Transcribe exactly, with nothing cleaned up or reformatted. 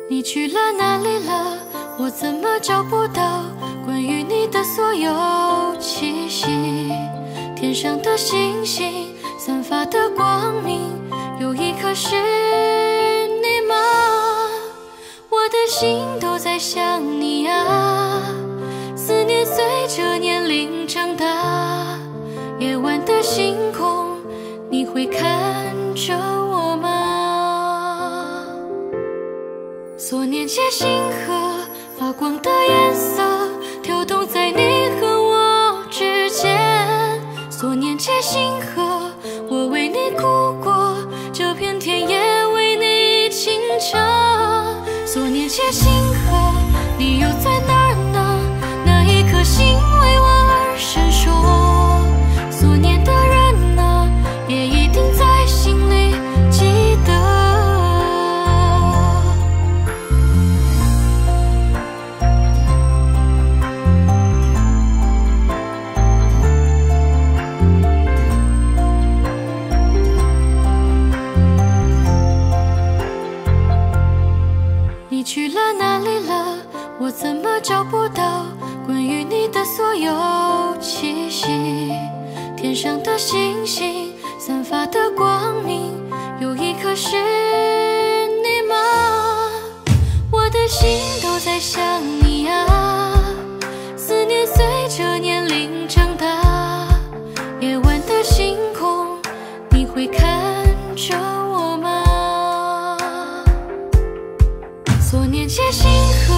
你去了哪里了？我怎么找不到关于你的所有气息？天上的星星散发的光明，有一颗是你吗？我的心都在想你啊，思念随着年龄长大。夜晚的星空，你会看着我吗？所念皆星河，发光的颜色跳动在你和我之间。所念皆星河，我为你哭过，这片田也为你清澈。所念皆星河，你又在哪儿呢？那一颗心为我而闪烁。所念的人呢，也一定在心里记得。你去了哪里了？我怎么找不到关于你的所有气息？天上的星星散发的光明，有一颗是你吗？我的心都在想你啊，思念随着年龄长大。夜晚的星空，你会看着我吗？所念皆星河，